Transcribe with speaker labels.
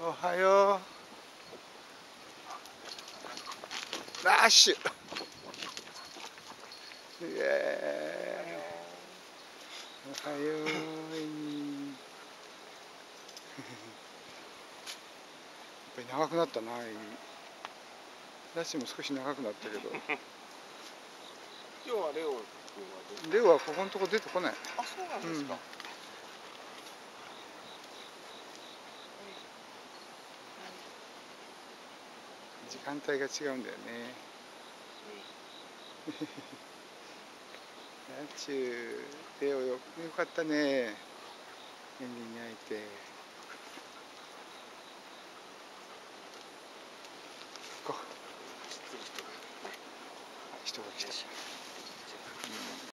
Speaker 1: おはよう。ラッシュ。おはよう。やっぱり長くなったな。ラッシュも少し長くなったけど。
Speaker 2: 今日はレオ君は
Speaker 1: レオはここのとこ出てこない。
Speaker 2: あ、そうなんですか。
Speaker 1: 時間帯が違うんだよね。ラッチュレオよかったね。元気に泣いて。行こう。人が来た。